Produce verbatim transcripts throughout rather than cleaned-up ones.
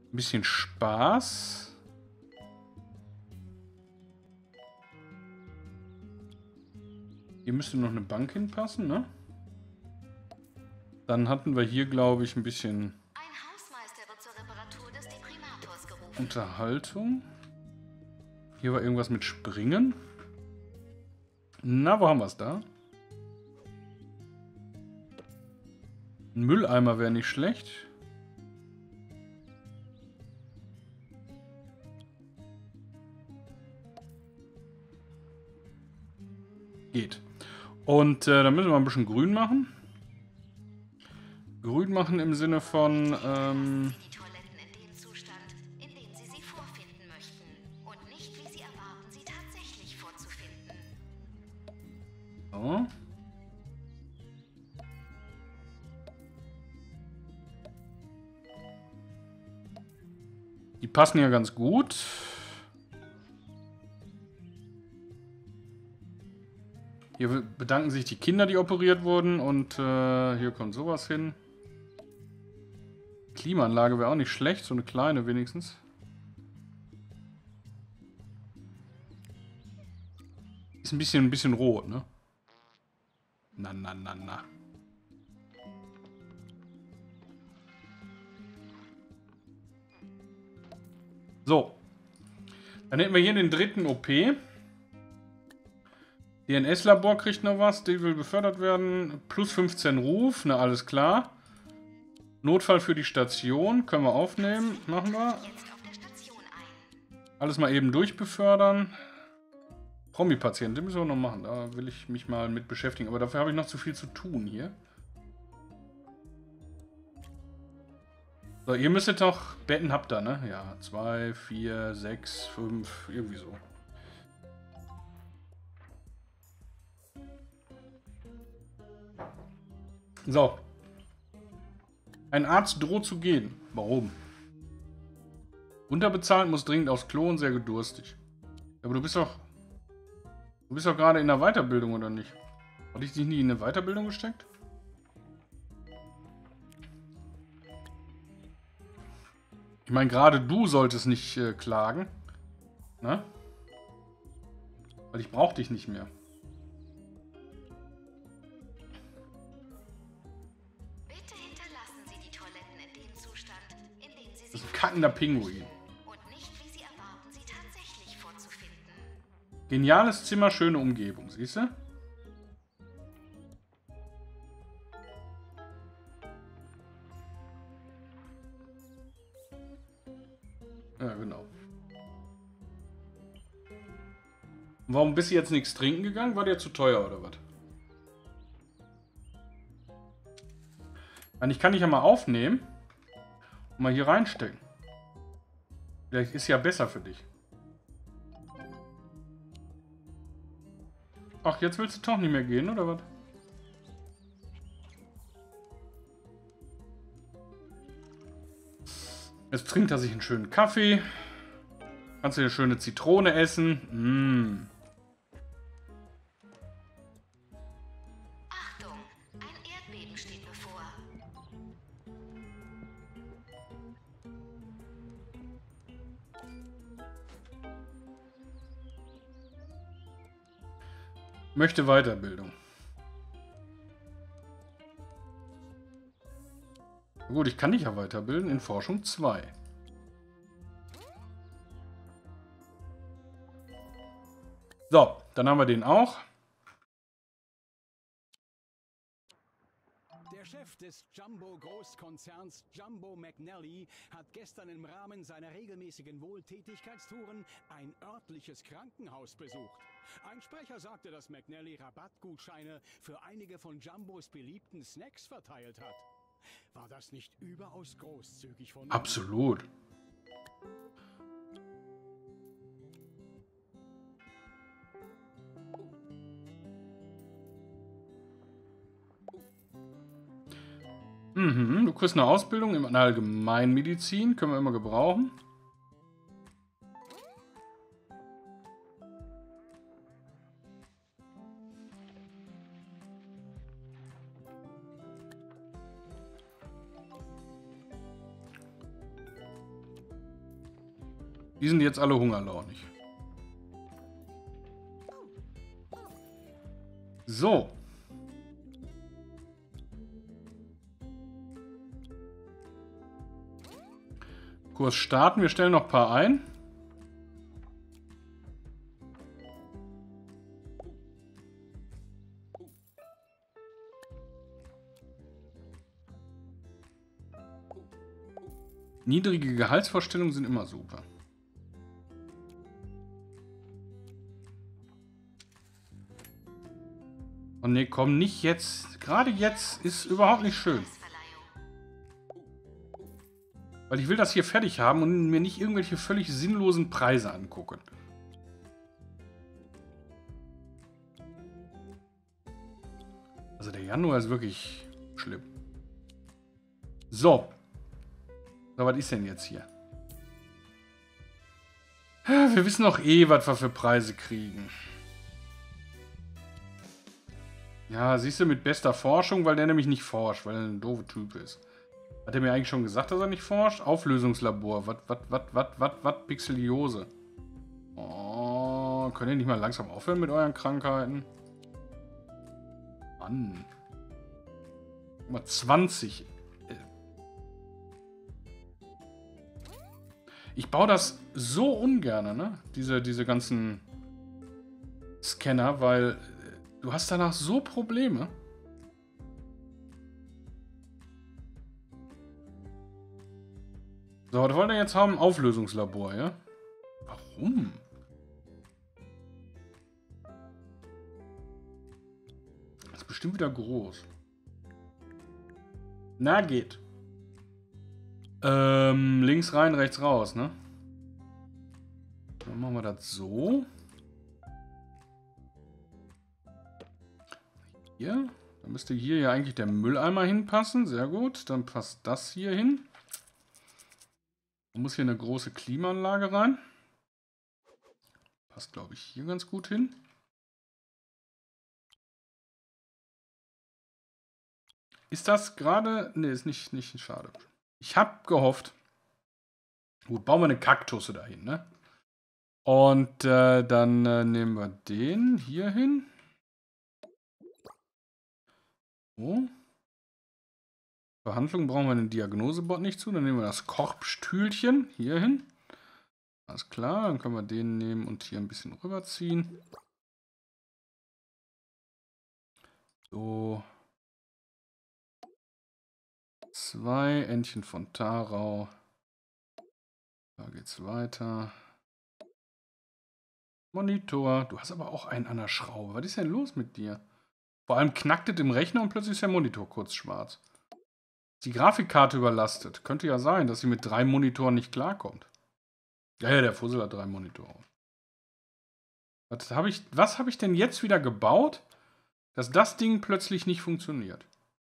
Ein bisschen Spaß. Hier müsste noch eine Bank hinpassen, ne? Dann hatten wir hier, glaube ich, ein bisschen Ein Hausmeister wird zur Reparatur des Deprimators gerufen. Unterhaltung. Hier war irgendwas mit Springen. Na, wo haben wir es da? Ein Mülleimer wäre nicht schlecht. Geht. Und äh, dann müssen wir ein bisschen grün machen. Grün machen im Sinne von... Ähm, Sie die Toiletten in dem Zustand, in dem Sie sie vorfinden möchten. Und nicht, wie Sie erwarten, sie tatsächlich vorzufinden. so. Die passen ja ganz gut. Hier bedanken sich die Kinder, die operiert wurden. Und äh, hier kommt sowas hin. Klimaanlage wäre auch nicht schlecht. So eine kleine wenigstens. Ist ein bisschen, ein bisschen rot, ne? Na, na, na, na. So. Dann hätten wir hier den dritten O P. D N S-Labor kriegt noch was. Die will befördert werden. Plus fünfzehn Ruf. Na, alles klar. Notfall für die Station. Können wir aufnehmen. Machen wir. Jetzt auf der Station ein. Alles mal eben durchbefördern. Promi-Patient, den müssen wir noch machen. Da will ich mich mal mit beschäftigen. Aber dafür habe ich noch zu viel zu tun hier. So, ihr müsstet doch... Betten habt ihr, ne? Ja, zwei, vier, sechs, fünf, irgendwie so. So. Ein Arzt droht zu gehen. Warum? Unterbezahlt, muss dringend aufs Klo und sehr gedurstig. Aber du bist doch... Du bist doch gerade in der Weiterbildung, oder nicht? Hatte ich dich nie in eine Weiterbildung gesteckt? Ich meine, gerade du solltest nicht äh, klagen. Ne? Weil ich brauche dich nicht mehr. Bitte hinterlassen Sie die Toiletten in dem Zustand, in dem Sie Das sie ist ein kackender Pinguin. und nicht, wie Sie erwarten, sie tatsächlich vorzufinden. Geniales Zimmer, schöne Umgebung, siehst du? Ja, genau. Warum bist du jetzt nichts trinken gegangen? War dir zu teuer oder was? Ich kann dich ja mal aufnehmen und mal hier reinstecken. Vielleicht ist ja besser für dich. Ach, jetzt willst du doch nicht mehr gehen, oder was? Jetzt trinkt er sich einen schönen Kaffee. Kannst du eine schöne Zitrone essen. Mmh. Achtung, ein Erdbeben steht bevor. Möchte Weiterbildung. Gut, ich kann dich ja weiterbilden in Forschung zwei. So, dann haben wir den auch. Der Chef des Jumbo-Großkonzerns Jumbo McNally hat gestern im Rahmen seiner regelmäßigen Wohltätigkeitstouren ein örtliches Krankenhaus besucht. Ein Sprecher sagte, dass McNally Rabattgutscheine für einige von Jumbos beliebten Snacks verteilt hat. War das nicht überaus großzügig von ihm? Absolut. Mhm, du kriegst eine Ausbildung in Allgemeinmedizin. Können wir immer gebrauchen. Die sind jetzt alle hungerlaunig. So. Kurs starten. Wir stellen noch ein paar ein. Niedrige Gehaltsvorstellungen sind immer super. Oh ne, komm, nicht jetzt. Gerade jetzt ist überhaupt nicht schön. Weil ich will das hier fertig haben und mir nicht irgendwelche völlig sinnlosen Preise angucken. Also der Januar ist wirklich schlimm. So. So, was ist denn jetzt hier? Wir wissen doch eh, was wir für Preise kriegen. Ja, siehst du, mit bester Forschung, weil der nämlich nicht forscht, weil er ein doofer Typ ist. Hat er mir eigentlich schon gesagt, dass er nicht forscht? Auflösungslabor. Was, was, was, was, was, was, Pixeliose. Oh, könnt ihr nicht mal langsam aufhören mit euren Krankheiten? Mann. Guck mal, zwanzig. Ich baue das so ungern, ne? Diese, diese ganzen Scanner, weil du hast danach so Probleme. So, was wollen wir jetzt haben? Auflösungslabor, ja? Warum? Das ist bestimmt wieder groß. Na, geht. Ähm, links rein, rechts raus, ne? Dann machen wir das so. Hier. Dann müsste hier ja eigentlich der Mülleimer hinpassen. Sehr gut. Dann passt das hier hin. Dann muss hier eine große Klimaanlage rein. Passt, glaube ich, hier ganz gut hin. Ist das gerade... Ne, ist nicht, nicht schade. Ich habe gehofft. Gut, bauen wir eine Kaktusse dahin, ne? Und äh, dann äh, nehmen wir den hier hin. So. Behandlung brauchen wir den Diagnosebot nicht zu. Dann nehmen wir das Korbstühlchen hier hin. Alles klar, dann können wir den nehmen und hier ein bisschen rüberziehen. So. Zwei Entchen von Tarau. Da geht's weiter. Monitor. Du hast aber auch einen an der Schraube. Was ist denn los mit dir? Vor allem knackt es im Rechner und plötzlich ist der Monitor kurz schwarz. Ist die Grafikkarte überlastet? Könnte ja sein, dass sie mit drei Monitoren nicht klarkommt. Ja, ja, der Fussel hat drei Monitore. Was habe ich, was habe ich denn jetzt wieder gebaut, dass das Ding plötzlich nicht funktioniert?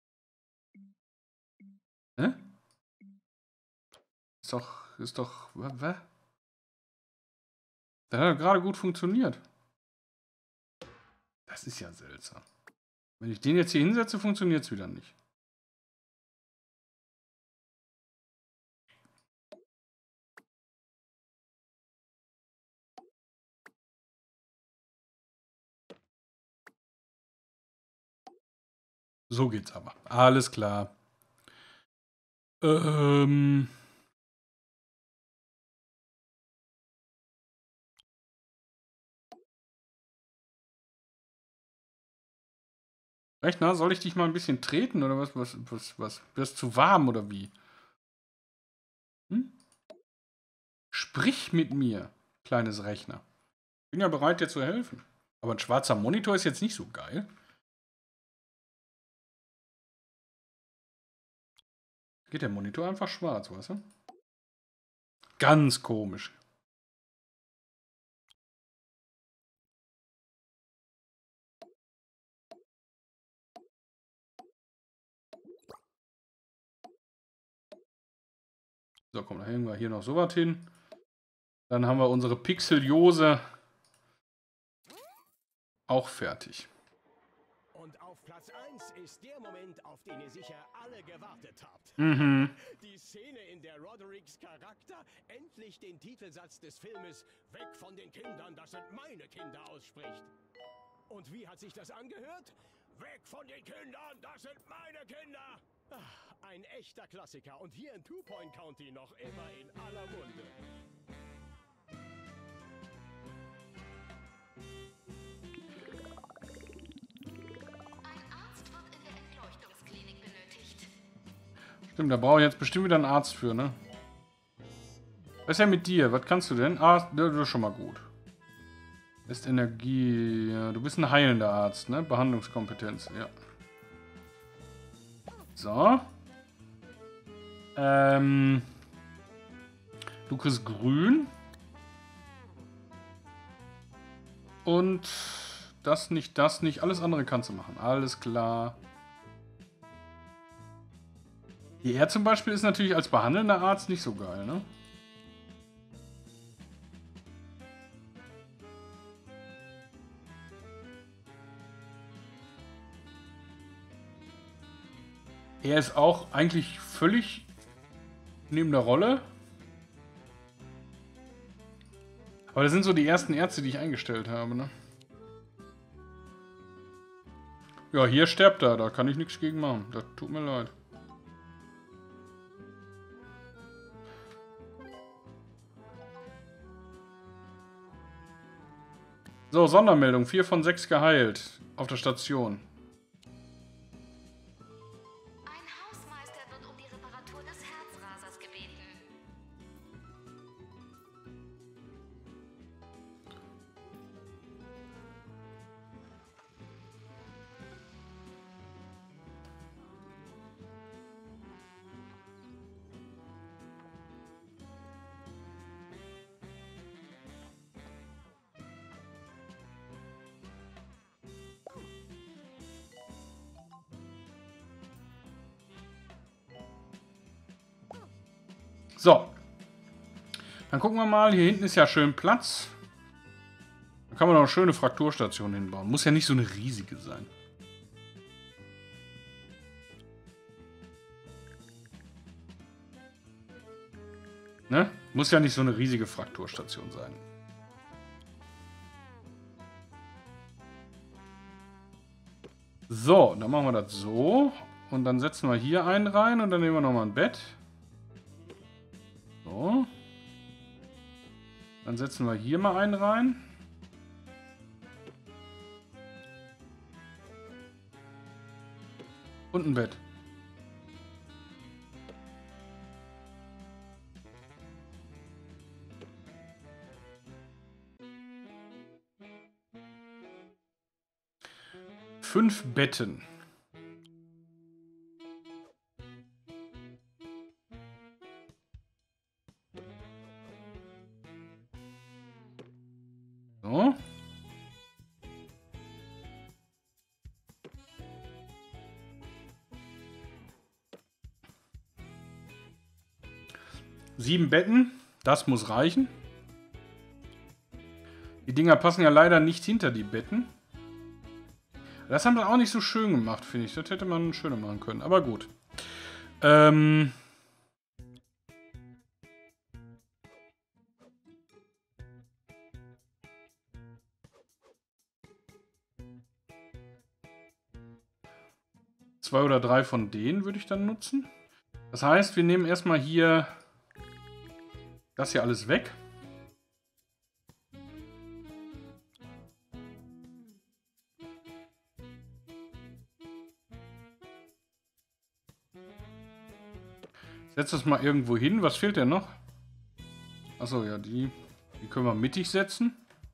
Hä? Ist doch, ist doch, was? Das hat gerade gut funktioniert. Das ist ja seltsam. Wenn ich den jetzt hier hinsetze, funktioniert es wieder nicht. So geht's aber. Alles klar. Ähm... Rechner, soll ich dich mal ein bisschen treten oder was? Was, was, was? Wirst du warm oder wie? Hm? Sprich mit mir, kleines Rechner. Bin ja bereit, dir zu helfen. Aber ein schwarzer Monitor ist jetzt nicht so geil. Geht der Monitor einfach schwarz, weißt du? Ganz komisch. So, komm, da hängen wir hier noch so was hin. Dann haben wir unsere Pixeliose auch fertig. Und auf Platz eins ist der Moment, auf den ihr sicher alle gewartet habt. Mhm. Die Szene, in der Rodericks Charakter endlich den Titelsatz des Filmes "Weg von den Kindern, das sind meine Kinder" ausspricht. Und wie hat sich das angehört? Weg von den Kindern, das sind meine Kinder! Ach, ein echter Klassiker und hier in Two Point County noch immer in aller Munde. Stimmt, da brauche ich jetzt bestimmt wieder einen Arzt für, ne? Was ist ja mit dir? Was kannst du denn? Ah, das ist schon mal gut. Ist Energie. Ja, du bist ein heilender Arzt, ne? Behandlungskompetenz, ja. So. Ähm. Du kriegst grün. Und das nicht, das nicht. Alles andere kannst du machen. Alles klar. Er zum Beispiel ist natürlich als behandelnder Arzt nicht so geil, ne? Er ist auch eigentlich völlig neben der Rolle. Aber das sind so die ersten Ärzte, die ich eingestellt habe, ne? Ja, hier stirbt er, da kann ich nichts gegen machen. Das tut mir leid. So, Sondermeldung. vier von sechs geheilt. Auf der Station. Ein Hausmeister wird um die Reparatur des Herzrasers gebeten. So. Dann gucken wir mal. Hier hinten ist ja schön Platz. Da kann man noch eine schöne Frakturstation hinbauen. Muss ja nicht so eine riesige sein. Ne? Muss ja nicht so eine riesige Frakturstation sein. So, dann machen wir das so. Und dann setzen wir hier einen rein und dann nehmen wir nochmal ein Bett. So. Dann setzen wir hier mal einen rein. Und ein Bett. Fünf Betten. So. Sieben Betten, das muss reichen. Die Dinger passen ja leider nicht hinter die Betten. Das haben wir auch nicht so schön gemacht, finde ich. Das hätte man schöner machen können, aber gut. Ähm... Zwei oder drei von denen würde ich dann nutzen. Das heißt, wir nehmen erstmal hier das hier alles weg. Setz das mal irgendwo hin. Was fehlt denn noch? Achso, ja, die, die können wir mittig setzen.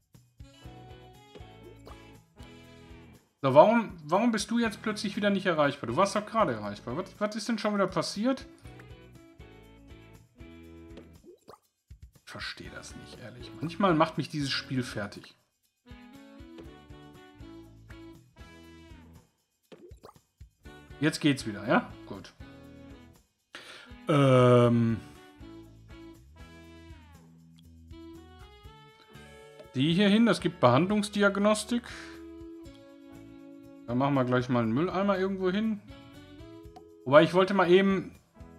So, warum, warum bist du jetzt plötzlich wieder nicht erreichbar? Du warst doch gerade erreichbar. Was, was ist denn schon wieder passiert? Ich verstehe das nicht, ehrlich. Manchmal macht mich dieses Spiel fertig. Jetzt geht's wieder, ja? Gut. Ähm... Die hier hin, das gibt Behandlungsdiagnostik. Dann machen wir gleich mal einen Mülleimer irgendwo hin. Wobei, ich wollte mal eben...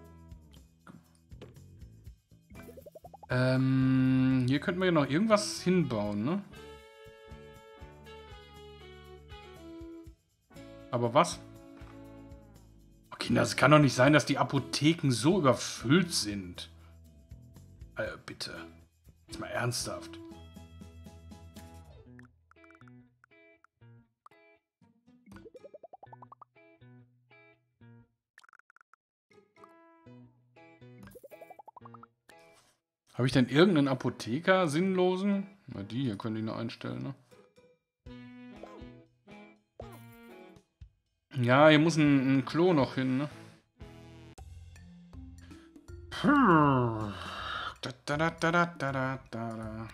Ähm, hier könnten wir ja noch irgendwas hinbauen, ne? Aber was? Oh, Kinder, es kann doch nicht sein, dass die Apotheken so überfüllt sind. Also, bitte. Jetzt mal ernsthaft. Habe ich denn irgendeinen Apotheker sinnlosen? Na, die hier können die nur einstellen, ne? Ja, hier muss ein, ein Klo noch hin, ne? Da, da, da, da, da, da, da, da.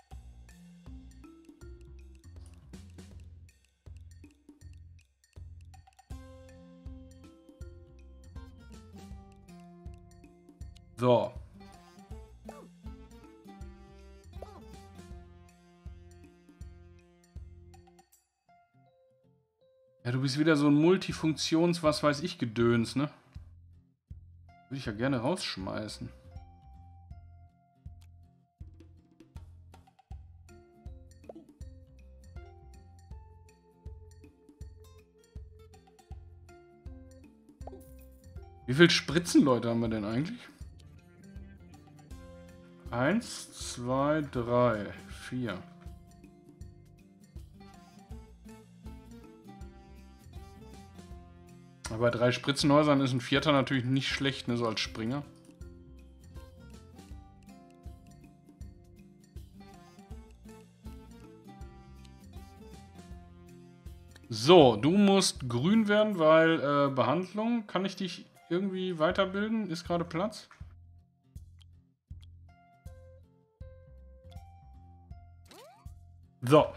So. Ja, du bist wieder so ein Multifunktions-, was weiß ich, Gedöns, ne? Würde ich ja gerne rausschmeißen. Wie viele Spritzenleute haben wir denn eigentlich? Eins, zwei, drei, vier. Aber bei drei Spritzenhäusern ist ein Vierter natürlich nicht schlecht, ne, so als Springer. So, du musst grün werden, weil äh, Behandlung. Kann ich dich irgendwie weiterbilden? Ist gerade Platz? So.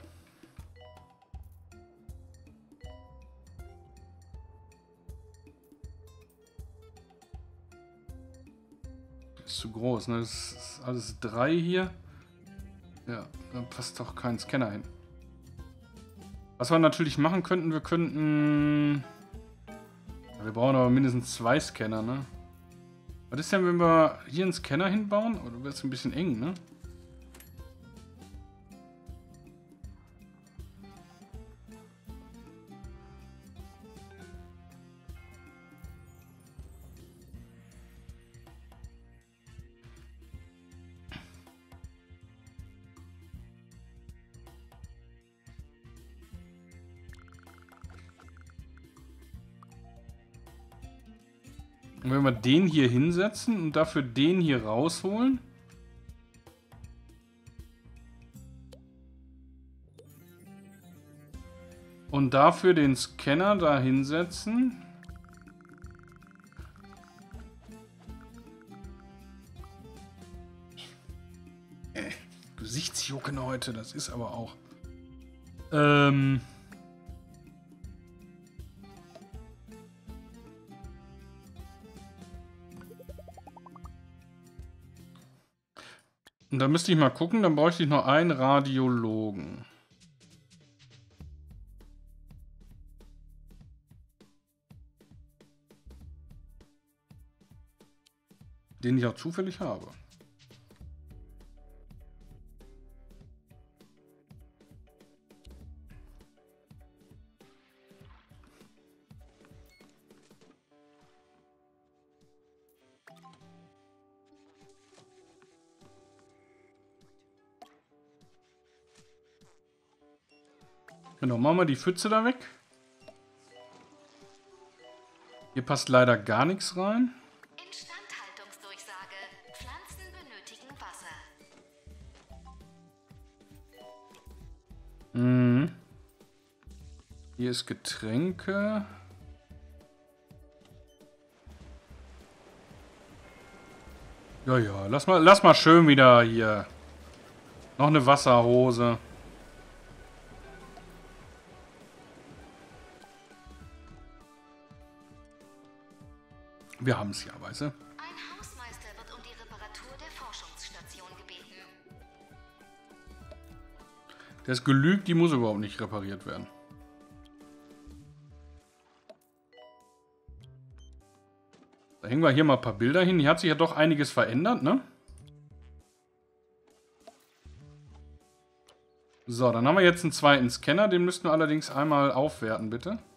Ist zu groß, ne? Das ist alles drei hier. Ja, da passt doch kein Scanner hin. Was wir natürlich machen könnten, wir könnten... Wir brauchen aber mindestens zwei Scanner, ne? Was ist denn, wenn wir hier einen Scanner hinbauen? Oder wird es ein bisschen eng, ne? Und wenn wir den hier hinsetzen und dafür den hier rausholen. Und dafür den Scanner da hinsetzen. Äh, Gesichtsjucken heute, das ist aber auch. Ähm... Und da müsste ich mal gucken, dann bräuchte ich noch einen Radiologen. Den ich auch zufällig habe. Genau, machen wir die Pfütze da weg. Hier passt leider gar nichts rein. Instandhaltungsdurchsage. Pflanzen benötigen Wasser. Mhm. Hier ist Getränke. Ja, ja, lass mal, lass mal schön wieder hier. Noch eine Wasserhose. Wir haben es ja, weißt du? Ein Hausmeister wird um die Reparatur der Forschungsstation gebeten. Der ist gelügt, die muss überhaupt nicht repariert werden. hängen wir hier mal ein paar Bilder hin. Hier hat sich ja doch einiges verändert, ne? So, dann haben wir jetzt einen zweiten Scanner. Den müssten wir allerdings einmal aufwerten, bitte.